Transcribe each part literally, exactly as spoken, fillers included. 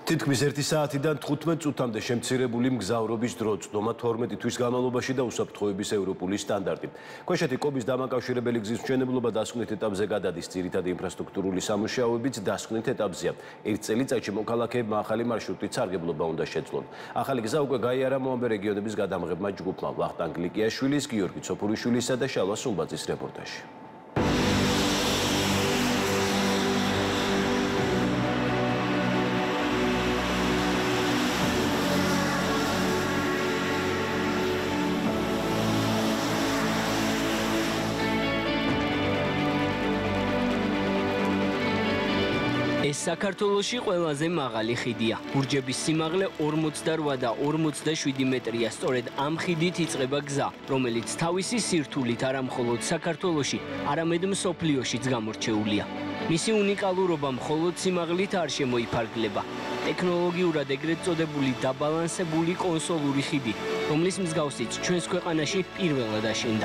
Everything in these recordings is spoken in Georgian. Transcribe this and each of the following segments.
თითქმის ერთი საათიდან თხუთმეტ წუთამდე შემცირებული მგზავრობის დრო წდომა თორმეტი თვის განმავლობაში და უსაფრთხოების ევროპული სტანდარტი. ქვეშეთი კობის დამაკავშირებელი გზის მშენებლობა დასკვნით ეტაპზე გადადის, ძირითადი ინფრასტრუქტურული სამუშაოებიც დასკვნით ეტაპზეა. ერთ წელიწადში მოქალაქეებმა ახალი მარშრუტით სარგებლობა უნდა შეძლონ. ახალი გზა უკვე გაიარა მოამბე რეგიონების გადამღებმა ჯგუფმა. ვახტანგ ლიკიაშვილის, გიორგი ცოფურიშვილისა და შალვა სუმბაძის რეპორტაჟი. ეს საქართველოში ყველაზე მაღალი ხიდია. ბურჯების სიმაღლე ორმოცდაოთხ და ორმოცდაშვიდი მეტრია. სწორედ ამ ხიდით იწყება გზა, რომელიც თავისი სირთულით არა მხოლოდ საქართველოში, არამედ მსოფლიოშიც გამორჩეულია. მისი უნიკალურობა მხოლოდ სიმაღლით არ შემოიფარგლება. ტექნოლოგიურად ეგრეთ წოდებული დაბალანსებული კონსოლური ხიდი, რომლის მსგავსიც ჩვენს ქვეყანაში პირველად აშენდა.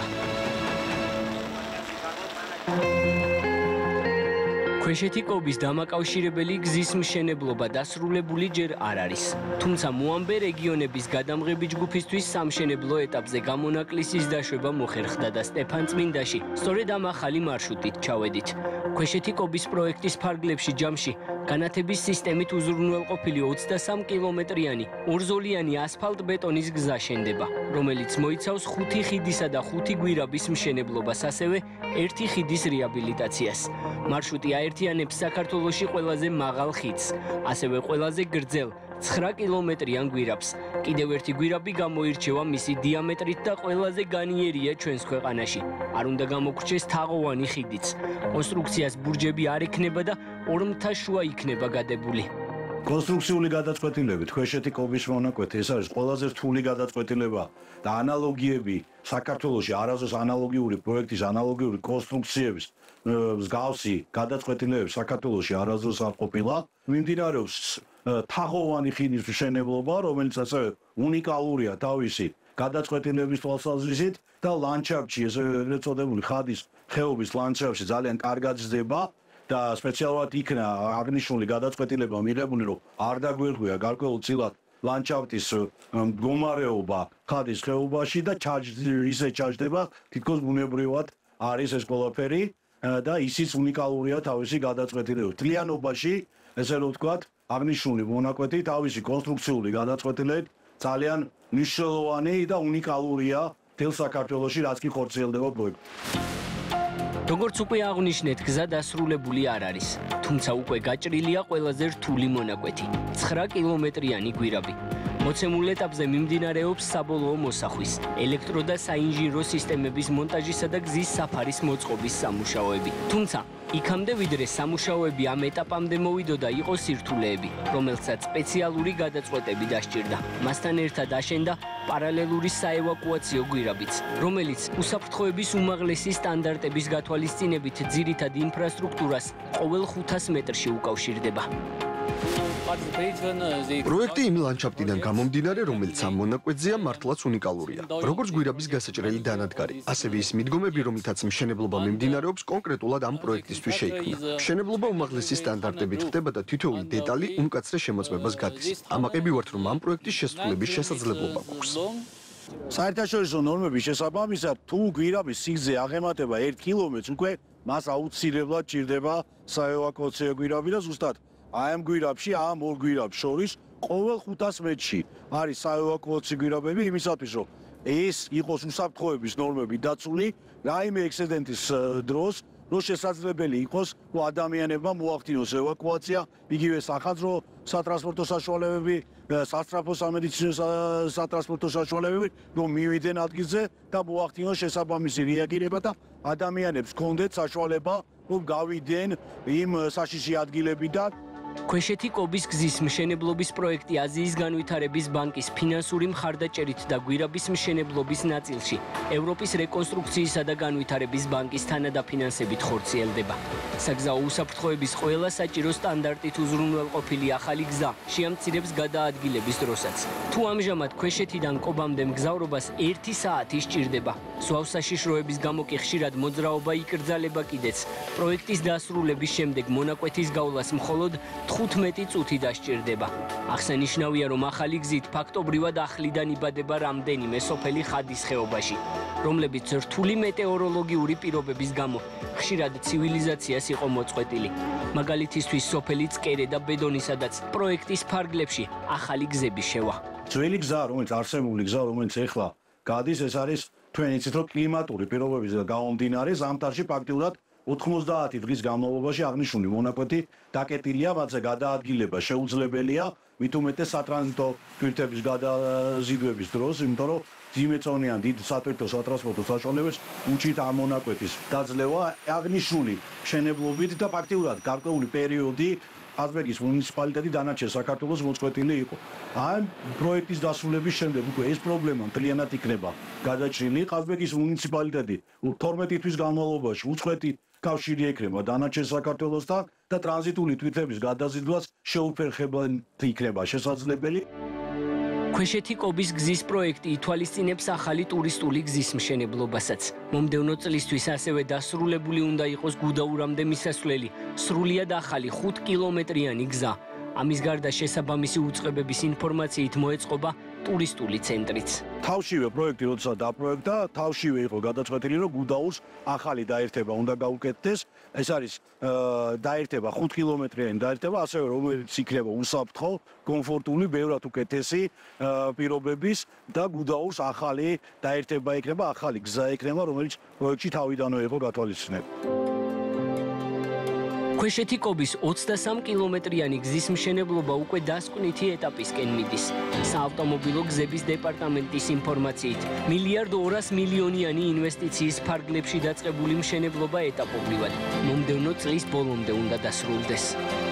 ქვეშეთი კობის დამაკავშირებელი გზის მშენებლობა დასრულებული ჯერ არ არის. თუმცა მოამბე რეგიონების გადამღები ჯგუფისთვის სამშენებლო ეტაპზე გამონაკლისის დაშვება მოხერხდა და სტეფანწმინდაში სწორედ ამ ახალი მარშრუტით ჩავედით. ქვეშეთი კობის პროექტის ფარგლებში ჯამში განათების სისტემით უზრუნველყოფილი ოცდასამ კილომეტრიანი ორზოლიანი ასფალტ-ბეტონის გზა შენდება, რომელიც მოიცავს ხუთი ხიდისა და ხუთი გვირაბის მშენებლობას, ასევე ერთი ხიდის რეაბილიტაციას. მარშრუტი აერთიანებს საქართველოში ყველაზე მაღალ ხიდს, ასევე ყველაზე გრძელ ცხრა კილომეტრიან გვირაბს. კიდევ ერთი გვირაბი გამოირჩევა მისი დიამეტრით და ყველაზე განიერია ჩვენს ქვეყანაში. არ უნდა გამოგრჩეს თაღოვანი ხიდიც. კონსტრუქციას ბურჯები არ ექნება და ორმთა შუა იქნება გადებული. კონსტრუქციული გადაწყვეტილებით ქვეშეთი კობის მონაკვეთი ეს არის ყველაზე რთული გადაწყვეტილება და ანალოგიები საქართველოში არასდროს ანალოგიური პროექტის ანალოგიური კონსტრუქციების მსგავსი გადაწყვეტილებები საქართველოში არასდროს არ ყოფილა. მიმდინარეობს თაღოვანი ხიდის მშენებლობა, რომელიც ასევე უნიკალურია თავისი გადაწყვეტილების თვალსაზრისით და ლანდშაფტში, ეგრეთ წოდებული ხადის ხეობის ლანდშაფტში ძალიან კარგად ზრდება. და სპეციალურად იქნა აღნიშნული გადაწყვეტილება მიღებული, რომ არ დაგვერღვია გარკვეულწილად ლანდშაფტის მდგომარეობა ხადის ხეობაში და ისე ჩაჯდება, თითქოს ბუნებრივად არის ეს ყველაფერი და ისიც უნიკალურია თავისი გადაწყვეტილებით. მთლიანობაში, ესე რომ ვთქვათ, აღნიშნული მონაკვეთი თავისი კონსტრუქციული გადაწყვეტილებით ძალიან მნიშვნელოვანი და უნიკალურია მთელ საქართველოში, რაც კი ხორციელდება პროექტი. როგორც უკვე აღნიშნეთ, გზა დასრულებული არ არის, თუმცა უკვე გაჭრილია ყველაზე რთული მონაკვეთი, ცხრა კილომეტრიანი გვირაბი. მოცემულ ეტაპზე მიმდინარეობს საბოლოო მოსახვის, ელექტრო და საინჟინრო სისტემების მონტაჟისა და გზის საფარის მოწყობის სამუშაოები. თუმცა, იქამდე ვიდრე სამუშაოები ამ ეტაპამდე მოვიდოდა იყო სირთულეები, რომელსაც სპეციალური გადაწყვეტები დასჭირდა. მასთან ერთად აშენდა პარალელური საევაკუაციო გვირაბიც, რომელიც უსაფრთხოების უმაღლესი სტანდარტების გათვალისწინებით ძირითად ინფრასტრუქტურას ყოველ ხუთას მეტრში უკავშირდება. პროექტი იმ ლანდშაფტიდან გამომდინარე, რომელიც ამ მონაკვეთზეა მართლაც უნიკალურია. როგორც გვირაბის გასაჭრელი დანადგარი, ასევე ის მიდგომები, რომლითაც მშენებლობა მიმდინარეობს, კონკრეტულად ამ პროექტისთვის შეიქმნა. მშენებლობა უმაღლესი სტანდარტებით ხდება და თითოეული დეტალი უმკაცრეს შემოწმებას გადის. ამაყები ვართ, რომ ამ პროექტის შესრულების შესაძლებლობა გვაქვს. საერთაშორისო ნორმების შესაბამისად, თუ გვირაბის სიგრძე აღემატება ერთ კილომეტრს, უკვე მას აუცილებლად ჭირდება საევაკუაციო გვირაბი და ზუსტად აი ამ გვირაბში, ამ ორ გვირაბს შორის ყოველ ხუთას მეტრში არის საევაკუაციო გვირაბები იმისათვის, რომ ეს იყოს უსაფრთხოების ნორმები დაცული, რაიმე ექსციდენტის დროს, რომ შესაძლებელი იყოს, რომ ადამიანებმა მოახდინოს ევაკუაცია, იგივე სახანძრო სატრანსპორტო საშუალებები, სასწრაფო სამედიცინო სატრანსპორტო საშუალებები, რომ მივიდნენ ადგილზე და მოახდინოს შესაბამისი რეაგირება და ადამიანებს ჰქონდეთ საშუალება, რომ გავიდნენ იმ საშიში ადგილებიდან. ქვეშეთი კობის გზის მშენებლობის პროექტი აზიის განვითარების ბანკის ფინანსური მხარდაჭერით და გვირაბის მშენებლობის ნაწილში ევროპის რეკონსტრუქციისა და განვითარების ბანკის თანადაფინანსებით ხორციელდება. საგზაო უსაფრთხოების ყველა საჭირო სტანდარტით უზრუნველყოფილი ახალი გზა შეამცირებს გადაადგილების დროსაც. თუ ამჟამად ქვეშეთიდან კობამდე მგზავრობას ერთი საათი სჭირდება. ზვავ საშიშროების გამო კი ხშირად მოძრაობა იკრძალება კიდეც. პროექტის დასრულების შემდეგ მონაკვეთის გავლას მხოლოდ თხუთმეტი წუთი დასჭირდება. აღსანიშნავია, რომ ახალი გზით ფაქტობრივად ახლიდან იბადება რამდენიმე სოფელი ხადის ხეობაში, რომლებიც რთული მეტეოროლოგიური პირობების გამო ხშირად ცივილიზაციას იყო მოწყვეტილი. მაგალითისთვის სოფელი წკერე და ბედონი, სადაც პროექტის ფარგლებში ახალი გზები შევა. ძველი გზა, რომელიც არსებული გზა, რომელიც ეხლა გადის, ეს არის თქვენ იცით, რომ კლიმატური პირობების გამომდინარე ზამთარში ფაქტიურად ოთხმოცდაათი დღის განმავლობაში აღნიშნული მონაკვეთი დაკეტილია, მათზე გადაადგილება შეუძლებელია, მით უმეტეს სატრანზიტო თვირთების გადაზიდვების დროს, იმიტომ რომ ძიმეწონიან დიდ სატვირთო სატრანსპორტო საშუალებებს უჭირთ ამ მონაკვეთის დაძლევა აღნიშნული მშენებლობით და ფაქტიურად გარკვეული პერიოდი ყაზბეგის მუნიციპალიტეტი დანარჩენ საქართველოს მოწყვეტილი იყო. ამ პროექტის დასრულების შემდეგ უკვე ეს პრობლემა მთლიანად იქნება გადაჭრილი. ყაზბეგის მუნიციპალიტეტი თორმეტი თვის განმავლობაში უწყვეტი კავშირი ეკრება დანარჩენ საქართველოსთან და ტრანზიტული თვითების გადაზიდვას შეუფერხებადი იქნება შესაძლებელი. ქვეშეთი კობის გზის პროექტი ითვალისწინებს ახალი ტურისტული გზის მშენებლობასაც. მომდევნო წლისთვის ასევე დასრულებული უნდა იყოს გუდაურამდე მისასვლელი, სრულიად ახალი ხუთ კილომეტრიანი გზა. ამის გარდა შესაბამისი უწყებების ინფორმაციით მოეწყობა ტურისტული ცენტრიც. თავშივე პროექტი როცა დაპროექტა, თავშივე იყო გადაწყვეტილი, რომ გუდაურს ახალი დაერთება უნდა გაუკეთდეს. ეს არის დაერთება ხუთ კილომეტრიანი დაერთება, ასევე რომელიც იქნება უსაფრთხო, კომფორტული, ბევრად უკეთესი პირობების და გუდაურს ახალი დაერთება იქნება, ახალი გზა იქნება, რომელიც პროექტში თავიდანვე იყო გათვალისწინებული. ქვეშეთი კობის ოცდასამ კილომეტრიანი გზის მშენებლობა უკვე დასკვნითი ეტაპისკენ მიდის. საავტომობილო გზების დეპარტამენტის ინფორმაციით, მილიარდ ორას მილიონიანი ინვესტიციის ფარგლებში დაწყებული მშენებლობა ეტაპობრივად მომდევნო წლის ბოლომდე უნდა დასრულდეს.